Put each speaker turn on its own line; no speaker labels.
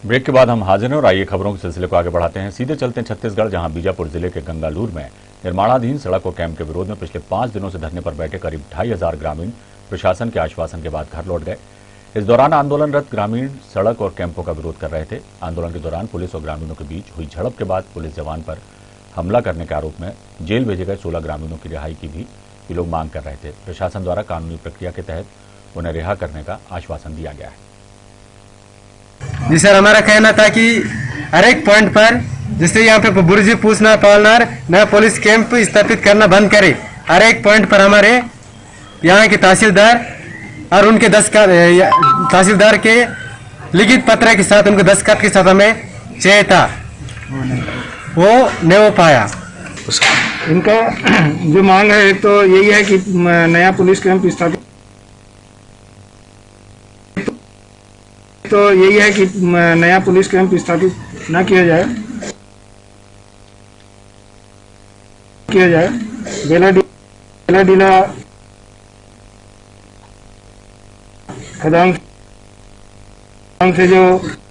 Break के बाद हम हाजिर हैं और आइए खबरों के सिलसिले को आगे बढ़ाते हैं। सीधे चलते हैं छत्तीसगढ़, जहां बीजापुर जिले के गंगालूर में निर्माणाधीन सड़क और कैंप के विरोध में पिछले 5 दिनों से धरने पर बैठे करीब 2,500 ग्रामीण प्रशासन के आश्वासन के बाद घर लौट गए। इस दौरान आंदोलनरत ग्रामीण सड़क और कैंपों का विरोध कर रहे थे। आंदोलन के दौरान पुलिस और ग्रामीणों के बीच हुई झड़प के बाद पुलिस जवान पर हमला करने के आरोप में जेल भेजे गए 16 ग्रामीणों की रिहाई की भी ये लोग मांग कर रहे थे। प्रशासन द्वारा कानूनी प्रक्रिया के तहत उन्हें रिहा करने का आश्वासन दिया गया है।
जी सर, हमारा कहना था कि हर एक पॉइंट पर जैसे यहाँ पे बुर्जी पूछना पालनार नया पुलिस कैंप स्थापित करना बंद करे। हर एक पॉइंट पर हमारे यहाँ के तहसीलदार और उनके तहसीलदार के लिखित पत्र के साथ उनके दस्तखत के साथ हमें चाहिए था, वो नहीं हो पाया।
इनका जो मांग है तो यही है कि नया पुलिस कैंप स्थापित न किया जाए। बेलाडीला खदान से जो